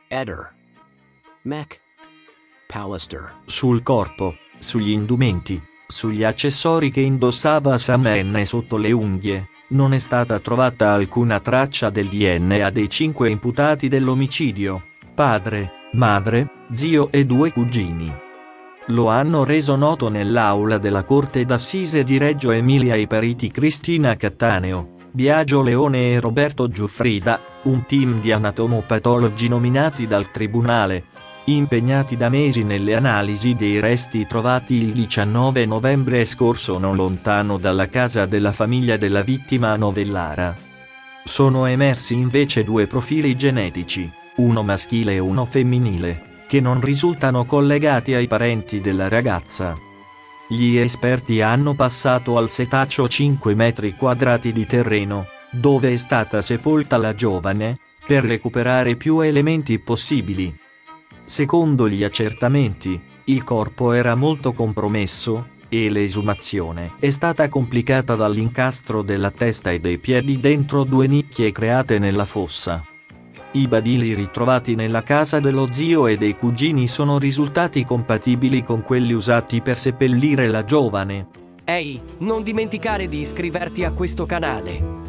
Eder. Mech. Pallister. Sul corpo, sugli indumenti, sugli accessori che indossava Sam N. sotto le unghie, non è stata trovata alcuna traccia del DNA dei 5 imputati dell'omicidio: padre, madre, zio e 2 cugini. Lo hanno reso noto nell'aula della Corte d'Assise di Reggio Emilia i periti Cristina Cattaneo, Biagio Leone e Roberto Giuffrida, un team di anatomopatologi nominati dal Tribunale, impegnati da mesi nelle analisi dei resti trovati il 19 novembre scorso non lontano dalla casa della famiglia della vittima a Novellara. Sono emersi invece 2 profili genetici, uno maschile e uno femminile, che non risultano collegati ai parenti della ragazza. Gli esperti hanno passato al setaccio 5 metri quadrati di terreno, dove è stata sepolta la giovane, per recuperare più elementi possibili. Secondo gli accertamenti, il corpo era molto compromesso, e l'esumazione è stata complicata dall'incastro della testa e dei piedi dentro 2 nicchie create nella fossa. I badili ritrovati nella casa dello zio e dei cugini sono risultati compatibili con quelli usati per seppellire la giovane. Ehi, non dimenticare di iscriverti a questo canale.